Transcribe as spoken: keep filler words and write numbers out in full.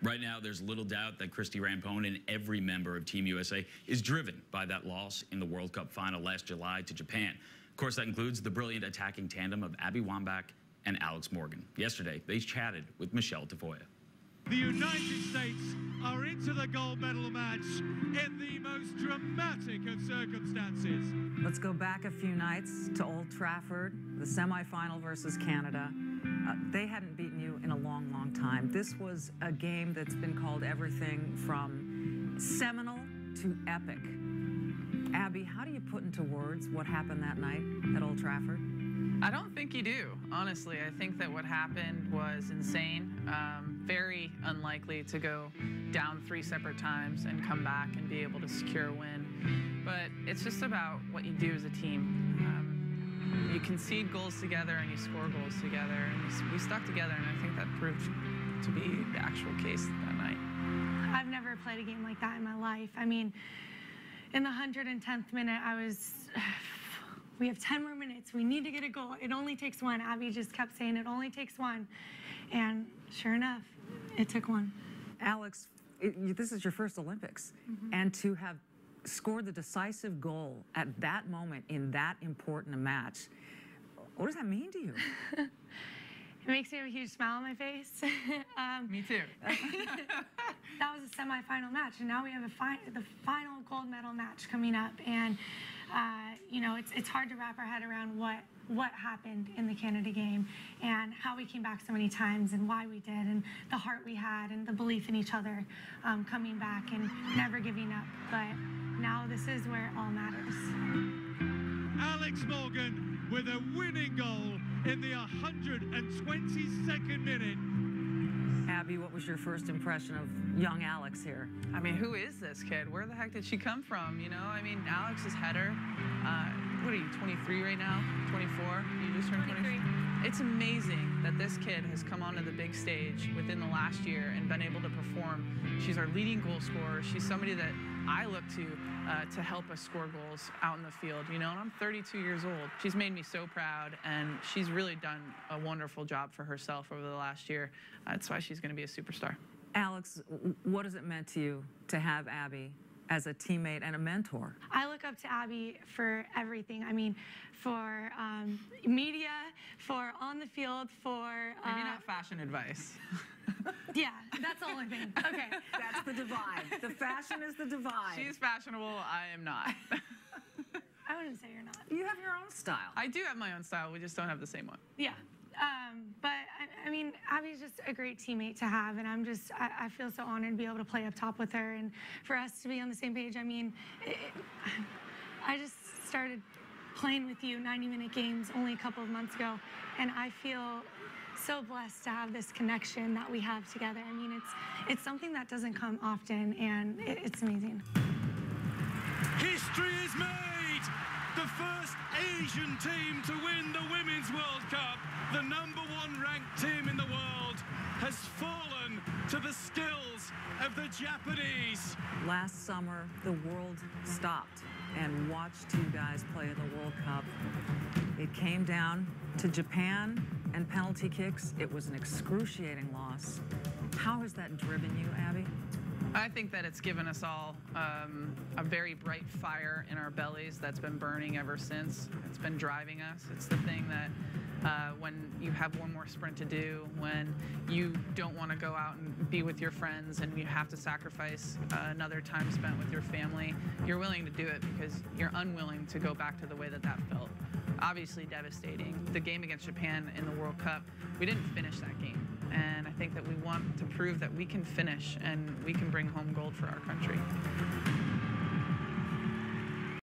Right now, there's little doubt that Christy Rampone and every member of Team U S A is driven by that loss in the World Cup final last July to Japan. Of course, that includes the brilliant attacking tandem of Abby Wambach and Alex Morgan. Yesterday, they chatted with Michele Tafoya. The United States are into the gold medal match in the most dramatic of circumstances. Let's go back a few nights to Old Trafford, the semifinal versus Canada. Uh, they hadn't beaten you in a long, long time. This was a game that's been called everything from seminal to epic. Abby, how do you put into words what happened that night at Old Trafford? I don't think you do, honestly. I think that what happened was insane, um, very unlikely to go down three separate times and come back and be able to secure a win. But it's just about what you do as a team. Um, you concede goals together and you score goals together, and we stuck together, and I think that proved to be the actual case that night. I've never played a game like that in my life. I mean, in the one hundred tenth minute, I was... We have ten more minutes. We need to get a goal. It only takes one. Abby just kept saying it only takes one. And sure enough, it took one. Alex, it, you, this is your first Olympics. Mm-hmm. And to have scored the decisive goal at that moment in that important a match, what does that mean to you? It makes me have a huge smile on my face. um, me too. That was a semifinal match, and now we have a fi the final gold medal match coming up. And uh, you know, it's it's hard to wrap our head around what what happened in the Canada game and how we came back so many times and why we did, and the heart we had and the belief in each other, um, coming back and never giving up. But now this is where it all matters. Alex Morgan with a winning goal in the one hundred twenty-second minute. Abby, what was your first impression of young Alex here? I mean, who is this kid? Where the heck did she come from? You know, I mean, Alex's header, uh, what are you, twenty-three right now? twenty-four? You just turned twenty-three? It's amazing that this kid has come onto the big stage within the last year and been able to perform. She's our leading goal scorer. She's somebody that I look to uh, to help us score goals out in the field, you know, and I'm thirty-two years old. She's made me so proud, and she's really done a wonderful job for herself over the last year. That's why she's going to be a superstar. Alex, what has it meant to you to have Abby as a teammate and a mentor? I look up to Abby for everything. I mean, for um, media, for on the field, for... Uh, Maybe not fashion advice. Yeah, that's the only thing. Okay. That's the divide. The fashion is the divide. She's fashionable, I am not. I wouldn't say you're not. You have your own style. I do have my own style, we just don't have the same one. Yeah. Um, but, I, I mean, Abby's just a great teammate to have, and I'm just, I, I feel so honored to be able to play up top with her, and for us to be on the same page. I mean, it, I just started playing with you ninety minute games only a couple of months ago, and I feel so blessed to have this connection that we have together. I mean, it's, it's something that doesn't come often, and it, it's amazing. History is made! The first Asian team to win the Women's World Cup, the number one ranked team in the world, has fallen to the skills of the Japanese. Last summer, the world stopped and watched you guys play in the World Cup. It came down to Japan and penalty kicks. It was an excruciating loss. How has that driven you, Abby? I think that it's given us all um, a very bright fire in our bellies that's been burning ever since. It's been driving us. It's the thing that uh, when you have one more sprint to do, when you don't want to go out and be with your friends and you have to sacrifice uh, another time spent with your family, you're willing to do it because you're unwilling to go back to the way that that felt. Obviously devastating. The game against Japan in the World Cup, we didn't finish that game. And I think that we want to prove that we can finish and we can bring home gold for our country.